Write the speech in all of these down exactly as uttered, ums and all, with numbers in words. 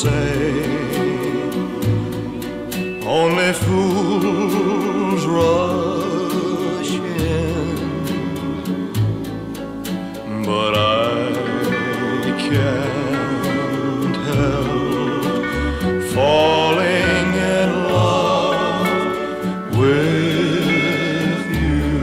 say only fools rush in, but I can't help falling in love with you.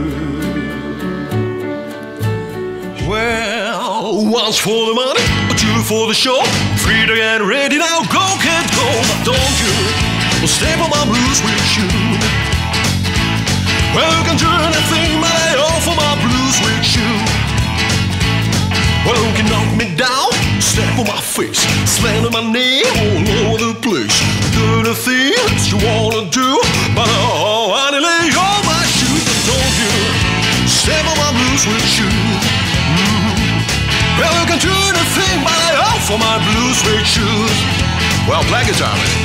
Well, one's for the money, two for the show, three to get ready now, go, can't go, but don't you step on my blue suede shoe. Well, you can do anything, but I offer my blue suede shoe. Well, you can knock me down, step on my face, slam on my knee all over the place. Do the things you wanna do, but oh, I lay all my shoes, but don't you step on my blue suede shoe. Mm-hmm. Well, you can do anything, but I offer my blue suede shoes. Well, play guitar, man.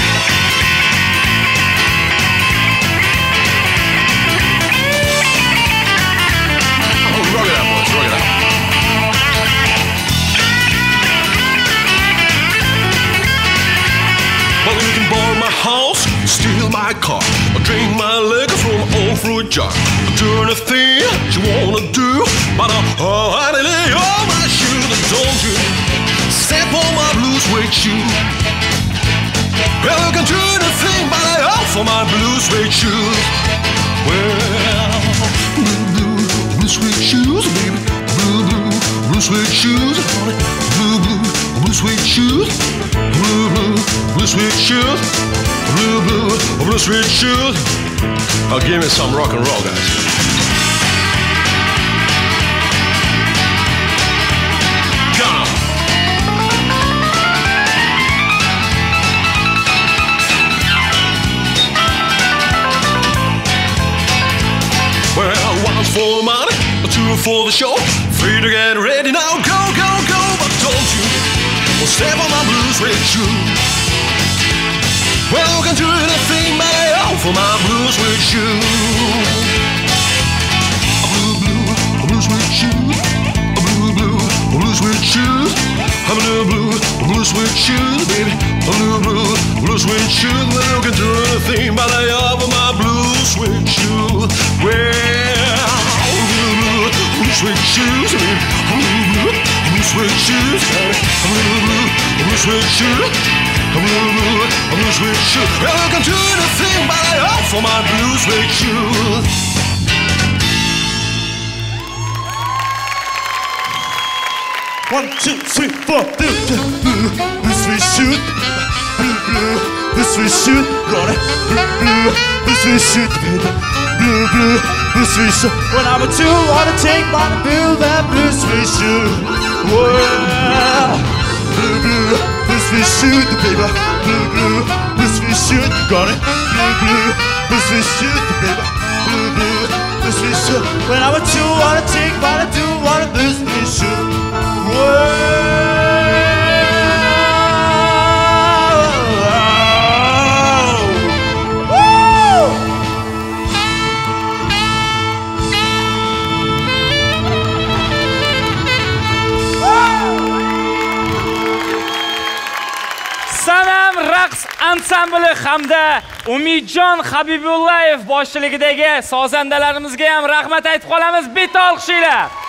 Rock it out, boys, rock it out. Well, you can borrow my house, steal my car, or drink my liquor from an old fruit jar. Do anything you wanna do, but uh, oh, I lay all my shoes, and don't you step on my blue suede shoe. Well, you can do anything, but I offer my blue suede shoes. Well, blue, blue, blue suede shoes, baby. Blue, blue, blue suede shoes, honey. Blue, blue, blue suede shoes. Blue, blue, blue suede shoes. Blue, blue, blue suede shoes. Now give me some rock and roll, guys. Come on. Well, one's for the money, two for the show, three to get ready now, go, go, go, but don't you step on my blue suede shoe. Well, you can do anything, but I offer my blue suede shoe. A blue, blue, a blue suede shoe. A blue, blue, a blue suede shoe. A blue, blue, a blue suede shoe, baby. A blue, blue, blue suede shoe. Well, you can do anything, but I offer my blue suede shoe. Well, blue, blue, blue suede shoes, baby. Blue, blue, blue suede shoes, baby. Blue, blue, blue suede shoes. Blue, blue, blue suede shoes. Well, you can do anything, but I offer my blue suede shoes. One, two, three, four, blue, blue, blue suede shoes. Blue, blue, blue suede shoes. Gonna blue, blue, blue suede shoes, baby. Blue, blue, blue suede shoes. When I'm a two, wanna take my blue, that blue suede shoes. Well, blue, blue, blue suede shoes, baby. Blue, blue, blue suede shoes. Gonna blue, blue, blue suede shoes, baby. Blue, blue, blue suede shoes. When I'm a two, wanna take my two, wanna blue suede shoes. Sanam raqs ansambli hamda Umidjon Habibullayev boshchiligidagi sozandalarimizga ham rahmat aytib qolamiz. Bitta olqishinglar.